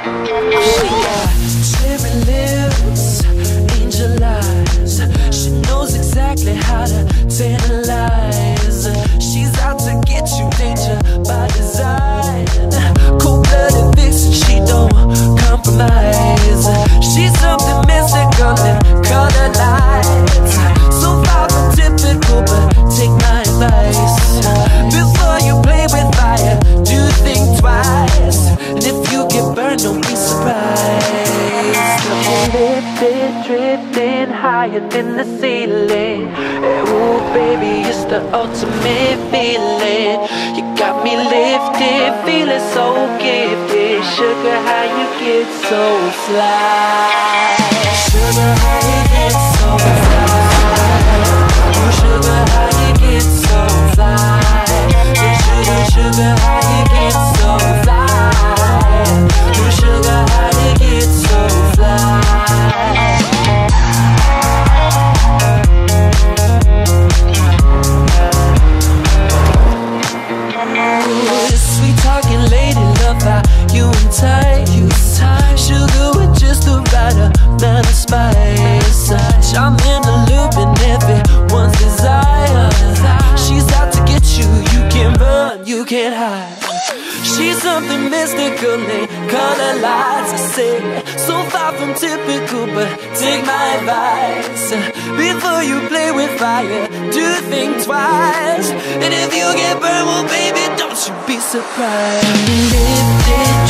She got cherry lips, angel eyes. She knows exactly how to tantalize. She's out to get you, danger by design. Cold-blooded vixen, she don't compromise. She's something mystical in color lights. So far from typical, but take my advice. Before you play with fire, do think twice. And if you get burned, don't be surprised. Lifted, drifting higher than the ceiling. Ooh, baby, it's the ultimate feeling. You got me lifted, feeling so gifted. Sugar, how you get so fly? Sugar, how you get so fly? Ooh, sugar, how you get so fly? Sugar, how you get so fly? Ooh, sugar, how you get so fly? Sweet talking lady, love how you entice. Sugar with just the right amount of spice. Charming, alluring, everyone's desire. She's out to get you, you can't run, you can't hide. She's something mystical in color lights. I say, so far from typical, but take my advice. Before you play with fire, do think twice. And if you get burned, well baby, don't you be surprised. Lifted,